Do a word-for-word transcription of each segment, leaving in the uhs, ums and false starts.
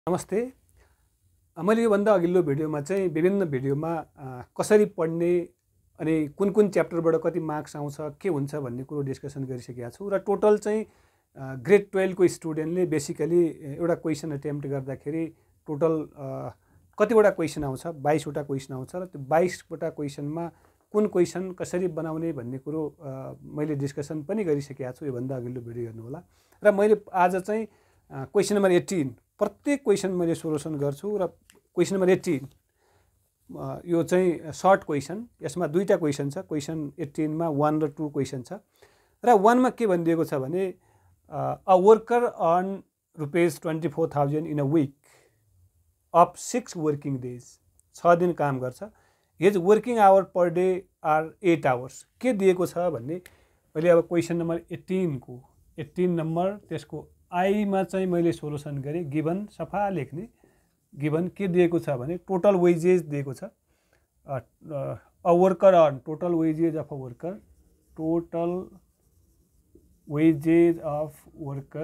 नमस्ते। मैले योभन्दा अघिल्लो भिडियोमा चाहिँ विभिन्न भिडियोमा कसरी पढ्ने अनि कुन कुन च्याप्टरबाट कति मार्क्स आउँछ के हुन्छ भन्ने कुरो डिस्कसन गरिसकेका छु र टोटल चाहिँ ग्रेड ट्वेल्भ को स्टुडेन्टले बेसिकली एउटा क्वेसन अटेम्प्ट गर्दाखेरि टोटल कतिवटा क्वेसन आउँछ बाइस वटा क्वेसन आउँछ र त्यो बाइस वटा क्वेसनमा कुन क्वेसन कसरी बनाउने भन्ने कुरो मैले डिस्कसन पनि गरिसकेका छु योभन्दा अघिल्लो भिडियो हेर्नु होला र मैले आज चाहिँ क्वेसन नम्बर एट्टीन प्रत्येक क्वेसन मैले सोल्युसन गर्छु र क्वेसन नम्बर एट्टीन यो चाहिँ सर्ट क्वेसन यसमा दुईटा क्वेसन छ क्वेसन एट्टीन मा वन र टू क्वेसन छ र वन मा के भनिदिएको छ भने a worker earn rupees twenty four thousand in a week of six working days छ दिन काम गर्छ his working hour per day are eight hours के दिएको छ भन्ने मैले अब क्वेसन नम्बर एट्टीन को एट्टीन नम्बर त्यसको आई मा चाहिँ मैले सोल्युसन गरेँ गिभन सफा लेख्ने गिभन के दिएको छ भने टोटल वेजेस दिएको छ a worker earn total wages of a worker total wages of worker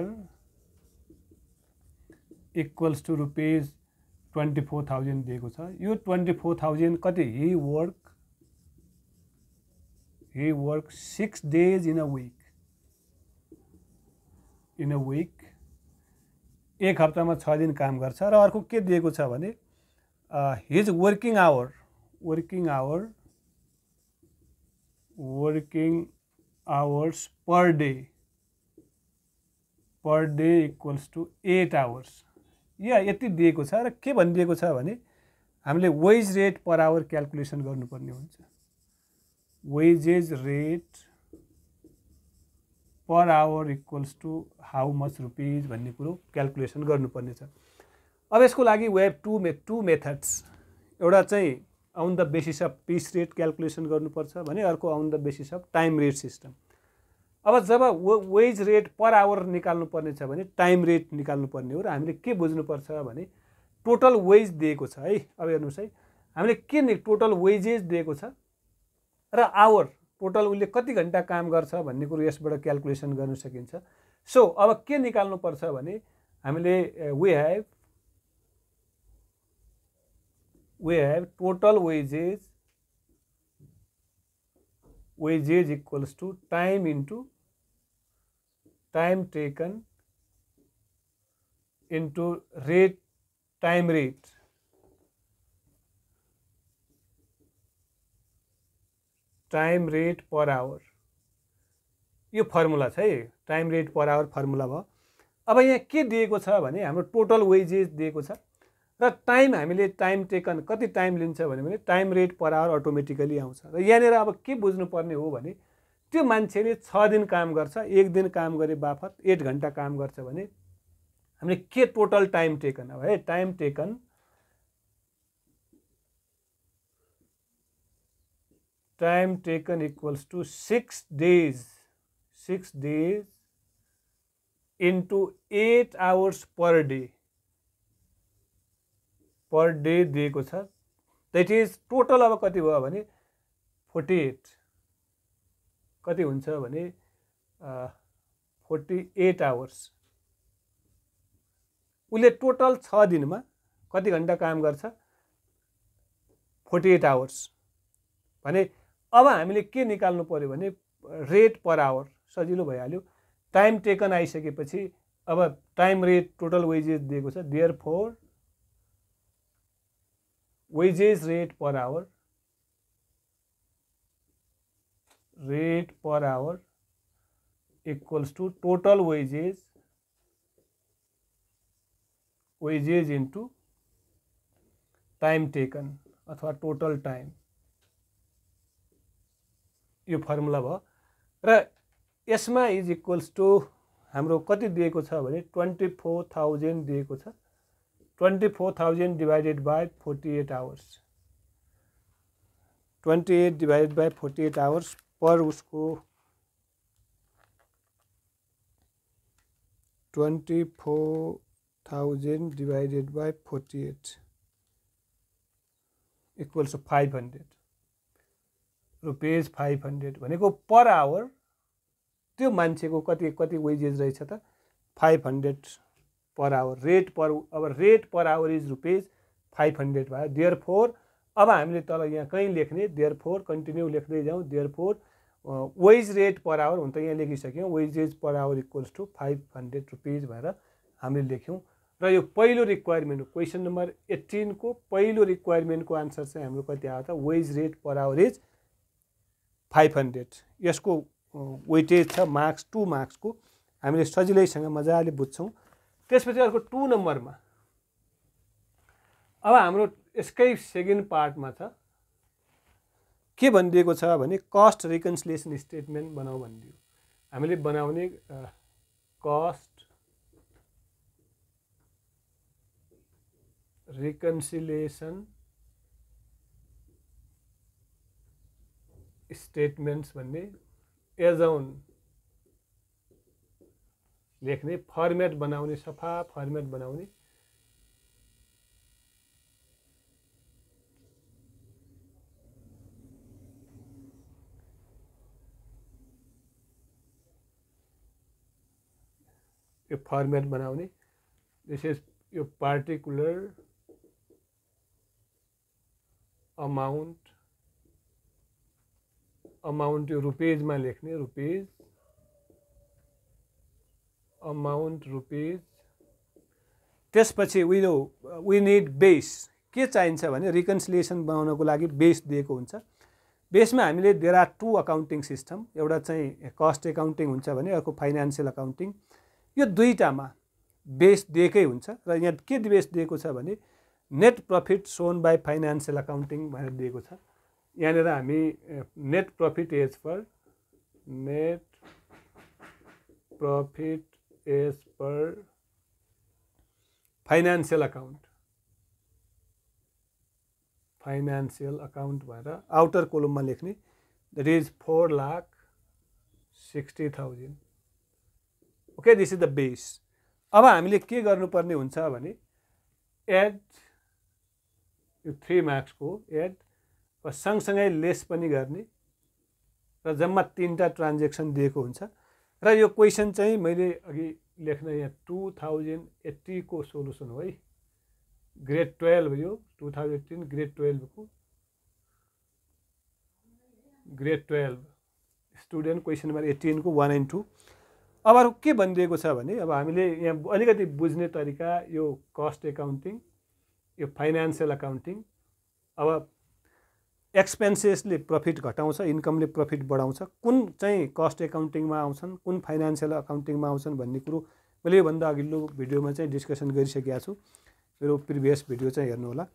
equals to rupees twenty four thousand दिएको छ यो ट्वेन्टी फोर थाउजन्ड कति he work he work six days in a week in a week एक हप्तामा छ दिन काम गर्छ र अर्को के दिएको छ भने his working hour working hour working hours per day per day equals to eight hours या यति दिएको छ र के भनिदिएको छ भने हामीले wage rate per hour calculation गर्नुपर्ने हुन्छ wages rate per hour equals to how much rupees भन्ने कुरो क्याल्कुलेसन गर्नुपर्ने छ। अब यसको लागि we have to may two methods एउटा चाहिँ on the basis of piece rate calculation गर्नुपर्छ भने अर्को on the basis of time rate system. अब जब वेज रेट पर आवर निकाल्नुपर्ने छ भने टाइम रेट निकाल्नुपर्ने हो र हामीले के बुझ्नुपर्छ भने टोटल वेज दिएको छ है। अब हेर्नुहोस् है हामीले के टोटल वेजेस दिएको छ र आवर टोटल उसले कति घन्टा काम गर्छ भन्ने कुरो यसबाट क्याल्कुलेसन गर्न सकिन्छ। सो अब के निकाल्नु पर्छ भने हामीले we have we have total wages wages equals to time into time taken into rate time rate time rate per hour यो फर्मुला छ है time rate per hour formula भयो। अब यहाँ के दिएको छ भने हाम्रो टोटल वेजेस दिएको छ र टाइम हामीले टाइम टेकन कति टाइम लिन्छ भने time rate per hour automatically आउँछ र यहाँनिर अब के बुझ्नुपर्ने हो भने त्यो मान्छेले छ दिन काम गर्छ एक दिन काम गरे बापत एट घन्टा काम गर्छ भने हामीले के टोटल टाइम टेकन अब है time taken time taken equals to six days six days into eight hours per day per day दिएको छ द्याट इज टोटल अब कति भयो भने फोर्टी एट कति हुन्छ भने फोर्टी एट आवर्स उसले टोटल छ दिनमा कति घन्टा काम गर्छ फोर्टी एट आवर्स भने अब हामीले के निकाल्नु पर्यो भने रेट पर आवर सजिलो भइहाल्यो टाइम टेकन आइसकेपछि अब टाइम रेट टोटल वेजेस दिएको छ therefore wages rate per hour rate per hour equals to total wages wages into time taken अथवा टोटल टाइम यो फर्मुला भयो र यसमा इज इक्वल्स टु हाम्रो कति दिएको छ भने ट्वेन्टी फोर थाउजन्ड दिएको छ twenty four thousand divided by forty eight hours twenty eight divided by forty eight hours per उसको twenty four thousand divided by forty eight equals to five hundred rupees five hundred भनेको per our त्यो मान्छेको कति कति wages रहेछ त five hundred per hour rate per अब rate per hour is rupees five hundred भयो देयर फोर अब हामीले तल यहाँ कहीँ लेख्ने देयर फोर कन्टिन्यू लेख्दै जाउँ therefore wage rate per hour हुन त यहाँ लेखिसक्यौँ wage rate per hour equals to five hundred rupees भनेर हामीले लेख्यौँ र यो पहिलो रिक्वायरमेन्ट हो क्वेसन नम्बर एट्टिनको पहिलो रिक्वायरमेन्टको आन्सर चाहिँ हाम्रो कति आयो त wage rate per hour is five hundred यसको वेटेज छ मार्क्स टू मार्क्सको हामीले सजिलैसँग मजाले बुझ्छौँ त्यसपछि अर्को टू नम्बरमा अब हाम्रो यसकै सेकेन्ड पार्टमा छ के भनिदिएको छ भने कस्ट रिकन्सिलिएसन स्टेटमेन्ट बनाऊ भनिदियो हामीले बनाउने कस्ट रिकन्सिलिएसन स्टेटमेन्ट्स भन्ने एज अन लेख्ने फर्मेट बनाउने सफा फर्मेट बनाउने यो फर्मेट बनाउने दिस इज यो पार्टिकुलर अमाउन्ट अमाउन्ट यो रुपिजमा लेख्ने रुपिज अमाउन्ट रुपिज त्यसपछि we know we need base के चाहिन्छ भने रिकन्सिलिएसन बनाउनको लागि बेस दिएको हुन्छ बेसमा हामीले there are two accounting system एउटा चाहिँ कस्ट एकाउन्टिङ हुन्छ भने अर्को फाइनान्सियल अकाउन्टिङ यो दुईटामा बेस दिएकै हुन्छ र यहाँ के बेस दिएको छ भने net profit shown by financial accounting भनेर दिएको छ यहाँनिर हामी net profit as per net profit as per financial account financial account भनेर आउटर कोलममा लेख्ने that is four lakh sixty thousand okay this is the base अब हामीले के गर्नुपर्ने हुन्छ भने एड यो थ्री मार्क्सको एड र सँगसँगै लेस पनि गर्ने र जम्मा तीनटा ट्रान्जेक्सन दिएको हुन्छ र यो क्वेसन चाहिँ मैले अघि लेख्न यहाँ टू थाउजन्ड एट्टीको सोलुसन हो है ग्रेड ट्वेल्भ यो टू थाउजन्ड एट्टिन ग्रेड ट्वेल्भको grade twelve student question number एट्टिनको वान एन्ड टू अब अरू के भनिदिएको छ भने अब हामीले यहाँ अलिकति बुझ्ने तरिका यो कस्ट एकाउन्टिङ यो फाइनान्सियल अकाउन्टिङ अब एक्सपेन्सेसले प्रफिट घटाउँछ इन्कमले प्रफिट बढाउँछ कुन चाहिँ कस्ट एकाउन्टिङमा आउँछन् कुन फाइनान्सियल अकाउन्टिङमा आउँछन् भन्ने कुरो मैले योभन्दा अघिल्लो भिडियोमा चाहिँ डिस्कसन गरिसकेको छु मेरो प्रिभियस भिडियो चाहिँ हेर्नु होला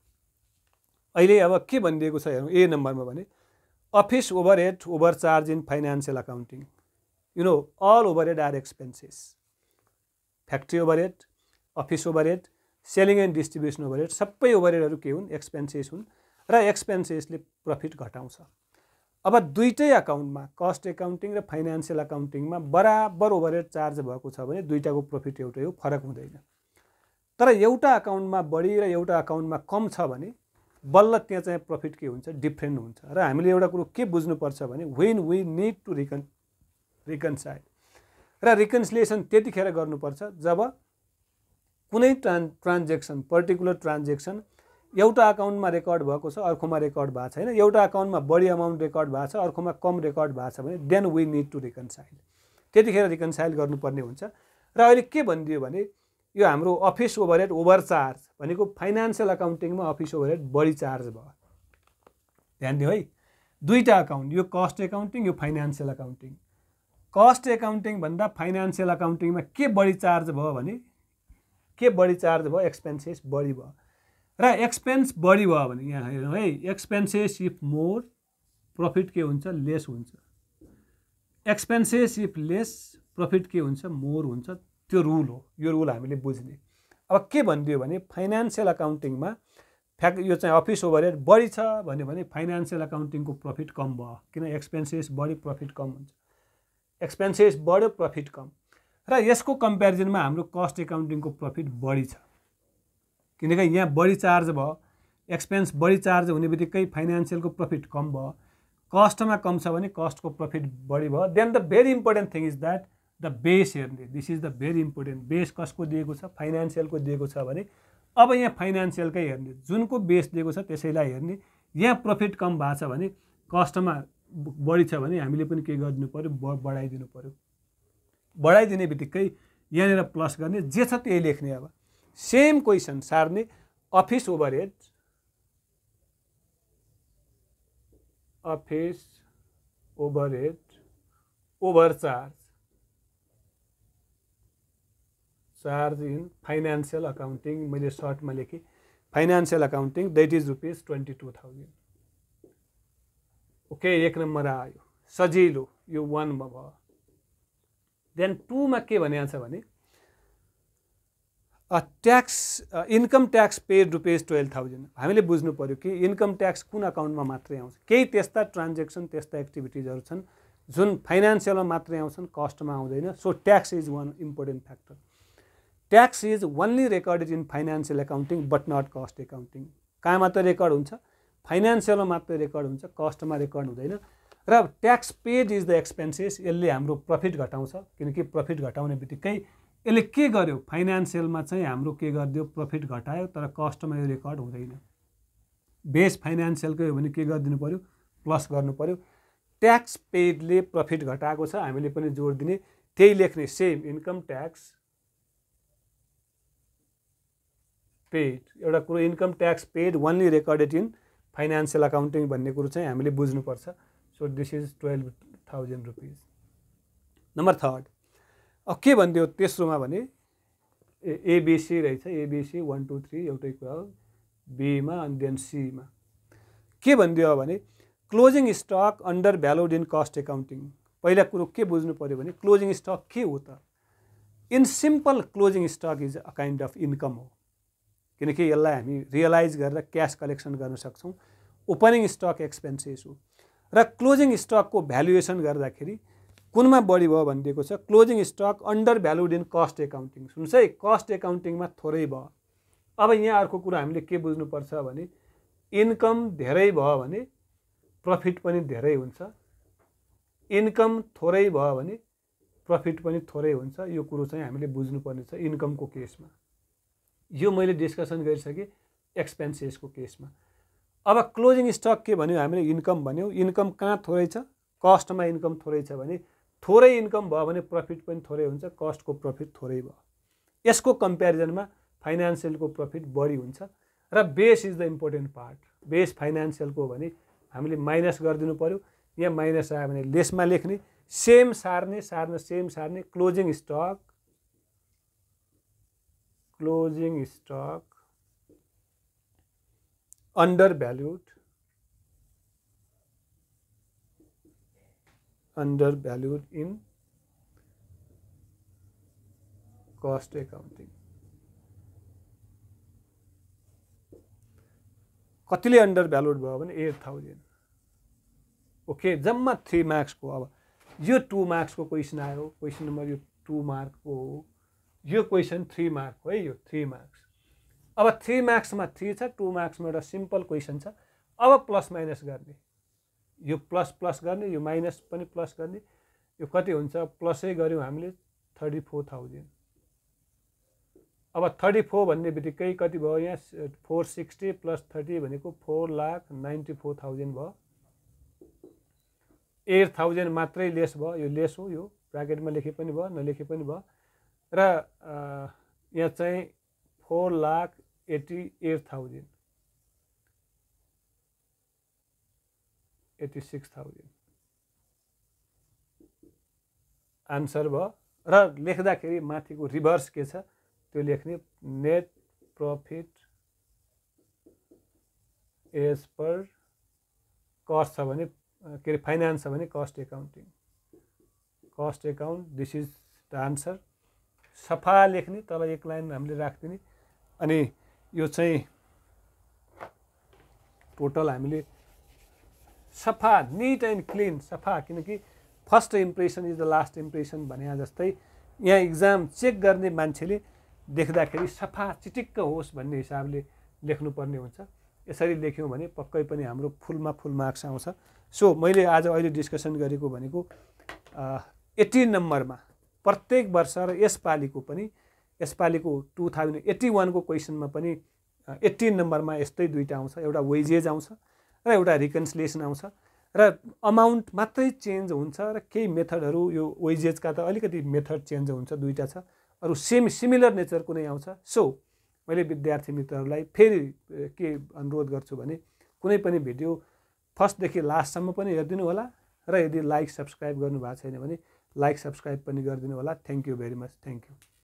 अहिले अब के भनिदिएको छ हेर्नु ए नम्बरमा भने office overhead over charge in financial accounting you know all overhead are expenses factory overhead office overhead selling and distribution overhead सबै ओभरहेडहरू के हुन् एक्सपेन्सेस हुन् र एक्सपेन्सेसले प्रफिट घटाउँछ अब दुईटै अकाउन्टमा कस्ट एकाउन्टिङ र फाइनान्सियल अकाउन्टिङमा बराबर ओभरहेड चार्ज भएको छ भने दुईटाको प्रफिट एउटै हो फरक हुँदैन तर एउटा अकाउन्टमा बढी र एउटा अकाउन्टमा कम छ भने बल्ल त्यहाँ चाहिँ प्रफिट के हुन्छ डिफ्रेन्ट हुन्छ र हामीले एउटा कुरो के बुझ्नुपर्छ भने when we need to recon reconcile र रिकन्सिलिएसन त्यतिखेर गर्नुपर्छ जब कुनै ट्रान् ट्रान्जेक्सन पर्टिकुलर ट्रान्जेक्सन एउटा अकाउन्टमा रेकर्ड भएको छ अर्कोमा रेकर्ड भएको छैन एउटा अकाउन्टमा बढी अमाउन्ट रेकर्ड भएको छ अर्कोमा कम रेकर्ड भएको छ भने then we need to reconcile त्यतिखेर रिकन्साइल गर्नुपर्ने हुन्छ र अहिले के भनिदियो भने यो हाम्रो अफिस ओभरहेड ओभर चार्ज भनेको फाइनान्सियल अकाउन्टिङमा अफिस ओभरहेड बढी चार्ज भयो ध्यान दियो है दुईटा अकाउन्ट यो कस्ट एकाउन्टिङ यो फाइनान्सियल अकाउन्टिङ कस्ट एकाउन्टिङ भन्दा फाइनान्सियल अकाउन्टिङमा के बढी चार्ज भयो भने के बढी चार्ज भयो एक्सपेन्सेस बढी भयो र एक्सपेन्स बढी भयो भने यहाँ हेर्नु है एक्सपेन्सेस इफ मोर प्रफिट के हुन्छ लेस हुन्छ एक्सपेन्सेस इफ लेस प्रफिट के हुन्छ मोर हुन्छ त्यो रुल हो यो रुल हामीले बुझ्ने अब के भनिदियो भने फाइनान्सियल अकाउन्टिङमा फ्याक्ट यो चाहिँ अफिस ओभरहेड बढी छ भन्यो भने फाइनान्सियल अकाउन्टिङको प्रफिट कम भयो किन एक्सपेन्सेस बढी प्रफिट कम हुन्छ एक्सपेन्सेस बढ्यो प्रफिट कम र यसको कम्पेरिजनमा हाम्रो कस्ट एकाउन्टिङको प्रफिट बढी छ किनकि यहाँ बढी चार्ज भयो एक्सपेन्स बढी चार्ज हुने बित्तिकै फाइनान्सियलको प्रफिट कम भयो कस्टमा कम छ भने कस्टको प्रफिट बढी भयो then the very important thing is that the base हेर्ने, this is the very important. Base कसको दिएको छ, फाइनेन्सियलको दिएको छ भने अब यहाँ फाइनेन्सियलकै हेर्ने, जुनको बेस दिएको छ त्यसैलाई हेर्ने। यहाँ प्रफिट कम भएको छ भने कस्टमा बढी छ भने हामीले पनि के गरिदिनु पर्यो, बढाइदिनु पर्यो। बढाइदिने बित्तिकै यहाँनिर प्लस गर्ने, जे छ त्यही लेख्ने। अब सेम क्वेसन सार्ने, office overhead, office overhead overcharge, charge in financial accounting, मैले सर्टमा लेखेँ financial accounting, that is rupees twenty two thousand. Okay, एक नम्बर आयो, सजिलो, यो वानमा भयो। देन टूमा के भनेको छ भने tax, income tax paid rupees twelve thousand. हामीले बुझ्नु पर्यो कि इन्कम ट्याक्स कुन अकाउन्टमा मात्रै आउँछ। केही त्यस्ता ट्रान्जेक्सन, त्यस्ता एक्टिभिटिजहरू छन् जुन फाइनेन्सियलमा मात्रै आउँछन्, कस्टमा आउँदैन। So tax is one important factor. Tax is only recorded in financial accounting but not cost accounting. कहाँ मात्र रेकर्ड हुन्छ, फाइनेन्सियलमा मात्रै रेकर्ड हुन्छ, कस्टमा रेकर्ड हुँदैन। र tax paid is the expenses, यसले हाम्रो प्रफिट घटाउँछ, किनकि प्रफिट घटाउने बित्तिकै यसले के गर्यो, फाइनेन्सियलमा चाहिँ हाम्रो के गरिदियो, प्रफिट घटायो, तर कस्टमा यो रेकर्ड हुँदैन। बेस फाइनेन्सियलकै हो भने के गरिदिनु पर्यो, प्लस गर्नु पर्यो। ट्याक्स पेडले प्रफिट घटाएको छ, हामीले पनि जोड दिने, त्यही लेख्ने। सेम इन्कम ट्याक्स पेड, एउटा कुरो income tax paid only recorded in financial accounting भन्ने कुरो चाहिँ हामीले बुझ्नुपर्छ। So this is twelve thousand rupees. Number third, अब के भनिदियो तेस्रोमा भने एबिसी रहेछ, एबिसी वान टू थ्री एउटै कुरा हो, बीमा अनि देन सीमा के भनिदियो भने closing stock under valued in cost accounting. पहिला कुरो के बुझ्नु पर्यो भने क्लोजिङ स्टक के हो त। In simple closing stock is a kind of income हो, किनकि यसलाई हामी रियलाइज गरेर क्यास कलेक्सन गर्न सक्छौँ। ओपनिङ स्टक एक्सपेन्सेस हो र क्लोजिङ स्टकको भ्यालुएसन गर्दाखेरि कुनमा बढी भयो भनिदिएको छ, closing stock under valued in cost accounting. सुन्नुहोस् है, कस्ट एकाउन्टिङमा थोरै भयो। अब यहाँ अर्को कुरा हामीले के बुझ्नुपर्छ भने इन्कम धेरै भयो भने प्रफिट पनि धेरै हुन्छ, इन्कम थोरै भयो भने प्रफिट पनि थोरै हुन्छ। यो कुरो चाहिँ हामीले बुझ्नुपर्ने छ इन्कमको केसमा। यो मैले डिस्कसन गरिसकेँ एक्सपेन्सेसको केसमा। अब क्लोजिङ स्टक के भन्यो हामीले, इन्कम भन्यो। इन्कम कहाँ थोरै छ, कस्टमा इन्कम थोरै छ भने थोरै इन्कम भयो भने प्रफिट पनि थोरै हुन्छ, कस्टको प्रफिट थोरै भयो। यसको कम्पेरिजनमा फाइनेन्सियलको प्रफिट बढी हुन्छ। र base is the important part. Base फाइनेन्सियलको हो भने हामीले माइनस गरिदिनु पर्यो। यहाँ माइनस आयो भने लेसमा लेख्ने, सेम सार्ने, सार्न सेम सार्ने। Closing stock, closing stock under valued, under valued in cost accounting. कतिले अन्डर भ्यालुड भयो भने एट थाउजन्ड। ओके, जम्मा थ्री मार्क्सको। अब यो टू मार्क्सको क्वेसन आयो, क्वेसन नम्बर यो टू मार्कको हो, यो क्वेसन थ्री मार्क हो है, यो थ्री मार्क्स। अब थ्री मार्क्समा थ्री छ, टू मार्क्समा एउटा सिम्पल क्वेसन छ। अब प्लस माइनस गर्ने, यो प्लस प्लस गर्ने, यो माइनस पनि प्लस गर्ने। यो कति हुन्छ, प्लसै गऱ्यौँ हामीले थर्टी फोर थाउजन्ड। अब थर्टी फोर भन्ने बित्तिकै कति भयो, यहाँ फोर सिक्सटी प्लस थर्टी भनेको four lakh ninety four thousand भयो। एट थाउजन्ड मात्रै लेस भयो, यो लेस हो, यो ब्राकेटमा लेखे पनि भयो, नलेखे पनि भयो। र यहाँ चाहिँ four lakh eighty eight thousand, eighty six thousand answer भयो। र लेख्दाखेरि माथिको रिभर्स के छ त्यो लेख्ने, net profit as per cost छ भने के अरे फाइनेन्स छ भने cost accounting, cost account, this is the answer. सफा लेख्ने, तल एक लाइन हामीले राखिदिने। अनि यो चाहिँ टोटल हामीले सफा, निट एन्ड क्लिन, सफा, किनकि first impression is the last impression भने जस्तै यहाँ इक्जाम चेक गर्ने मान्छेले देख्दाखेरि सफा चिटिक्क होस् भन्ने हिसाबले लेख्नुपर्ने हुन्छ। यसरी लेख्यौँ भने पक्कै पनि हाम्रो फुलमा फुल मार्क्स आउँछ। सो मैले आज अहिले डिस्कसन गरेको भनेको एट्टी नम्बरमा प्रत्येक वर्ष र यसपालिको पनि यसपालिको टु थाउजन्ड एट्टी वानको क्वेसनमा पनि एट्टिन नम्बरमा यस्तै दुईवटा आउँछ, एउटा वेजेज आउँछ र एउटा रिकन्सिलिएसन आउँछ र अमाउन्ट मात्रै चेन्ज हुन्छ र केही मेथडहरू यो वेजेजका त अलिकति मेथड चेन्ज हुन्छ, दुईवटा छ, अरू सेम सिमिलर नेचर कुनै आउँछ। सो मैले विद्यार्थी मित्रहरूलाई फेरि के अनुरोध गर्छु भने कुनै पनि भिडियो फर्स्टदेखि लास्टसम्म पनि हेरिदिनु होला र यदि लाइक सब्सक्राइब गर्नुभएको छैन भने लाइक सब्सक्राइब पनि गरिदिनु होला। Thank you very much. Thank you.